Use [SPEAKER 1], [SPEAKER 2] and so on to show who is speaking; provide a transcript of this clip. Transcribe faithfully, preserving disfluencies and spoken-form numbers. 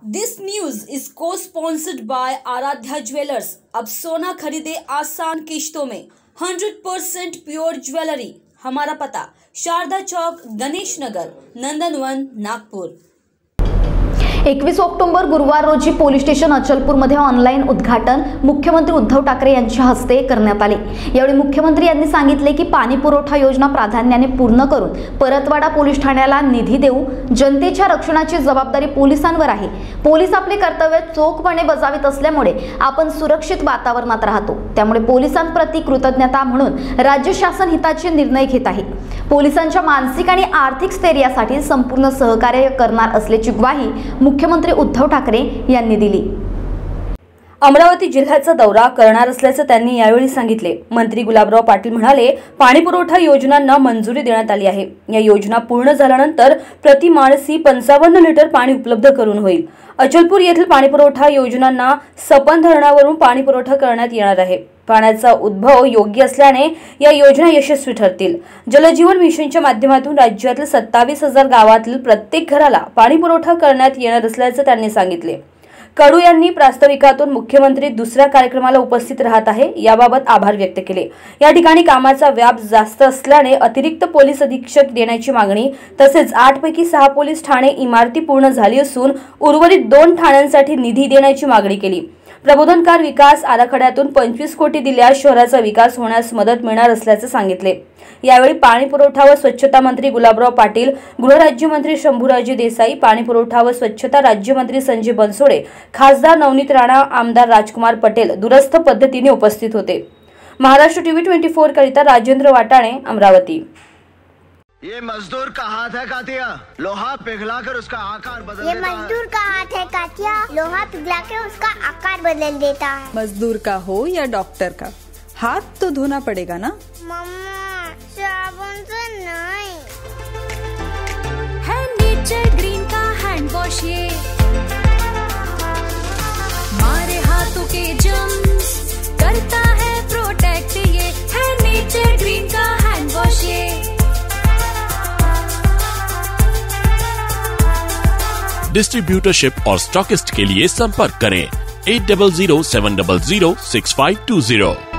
[SPEAKER 1] This news is co sponsored by Aaradhya jewellers. अब सोना खरीदे आसान किश्तों में। Hundred percent pure jewellery. हमारा पता शारदा चौक, गणेश नगर, नंदनवन, नागपूर।
[SPEAKER 2] एकवीस ऑक्टोबर गुरुवार रोजी पोलीस स्टेशन अचलपूरमध्ये ऑनलाईन उद्घाटन मुख्यमंत्री उद्धव ठाकरे यांच्या हस्ते करण्यात आले। यावेळी मुख्यमंत्री यांनी सांगितले की पाणी पुरवठा योजना प्राधान्याने पूर्ण करून परतवाडा पोलीस ठाण्याला निधी देऊ। जनतेच्या रक्षणाची जबाबदारी पोलिसांवर आहे। पोलीस आपले कर्तव्य चोखपणे बजावित असल्यामुळे आपण सुरक्षित वातावरणात राहतो। त्यामुळे पोलिसांप्रती कृतज्ञता म्हणून राज्य शासन हिताचे निर्णय घेत आहे। पोलिसांच्या मानसिक आणि आर्थिक स्थैर्यासाठी संपूर्ण सहकार्य करणार असल्याची ग्वाही मुख्यमंत्री उद्धव ठाकरे यांनी दिली।
[SPEAKER 1] अमरावती जिल्ह्याचा दौरा करणार असल्याचं त्यांनी यावेळी सांगितले। मंत्री गुलाबराव पाटील म्हणाले, पाणी पुरवठा योजनांना मंजुरी देण्यात आली आहे। या योजना पूर्ण झाल्यानंतर प्रति माणसी पंचावन्न लिटर पाणी उपलब्ध करून होईल। अचलपूर येथील पाणी पुरवठा योजनांना सपन धरणावरून पाणी पुरवठा करण्यात येणार आहे। पाण्याचा उद्भव योग्य असल्याने या योजना यशस्वी ठरतील। जलजीवन मिशनच्या माध्यमातून राज्यातील सत्तावीस हजार गावातील प्रत्येक घराला पाणी पुरवठा करण्यात येणार असल्याचं त्यांनी सांगितले। कडू यांनी प्रास्ताविकातून मुख्यमंत्री दुसऱ्या कार्यक्रमाला उपस्थित राहत आहे याबाबत आभार व्यक्त केले। या ठिकाणी कामाचा व्याप जास्त असल्याने अतिरिक्त पोलीस अधीक्षक देण्याची मागणी, तसेच आठ पैकी सहा पोलीस ठाणे इमारती पूर्ण झाली असून उर्वरित दोन ठाण्यांसाठी निधी देण्याची मागणी केली। प्रबोधनकार विकास आराखड्यातून पंचवीस कोटी दिल्यास शहराचा विकास होण्यास मदत मिळणार असल्याचे सांगितले। यावेळी पाणी पुरवठा व स्वच्छता मंत्री गुलाबराव पाटील, गृहराज्यमंत्री शंभूराजे देसाई, पाणी पुरवठा व स्वच्छता राज्यमंत्री संजय बनसोडे, खासदार नवनीत राणा, आमदार राजकुमार पटेल दूरस्थ पद्धतीने उपस्थित होते। महाराष्ट्र टीव्ही चोवीस करिता राजेंद्र वाटाणे, अमरावती।
[SPEAKER 3] ये मजदूर का हाथ है कातिया, लोहा पिघलाकर उसका आकार बदल देता है।
[SPEAKER 4] ये मजदूर का हाथ है कातिया, लोहा पिघलाकर उसका आकार बदल देता है।
[SPEAKER 5] मजदूर का हो या डॉक्टर का, हाथ तो धोना पड़ेगा ना।
[SPEAKER 4] मम्मा, साबुन से नहीं।
[SPEAKER 6] है नेचर ग्रीन का हैंड वॉश, ये मारे हाथों के जर्म्स करता है प्रोटेक्ट। ये है नेचर ग्रीन का हैंड वॉश, ये
[SPEAKER 7] डिस्ट्रीब्यूटरशिप और स्टॉकिस्ट के लिए संपर्क करें at double zero seven double zero six five two Ziro.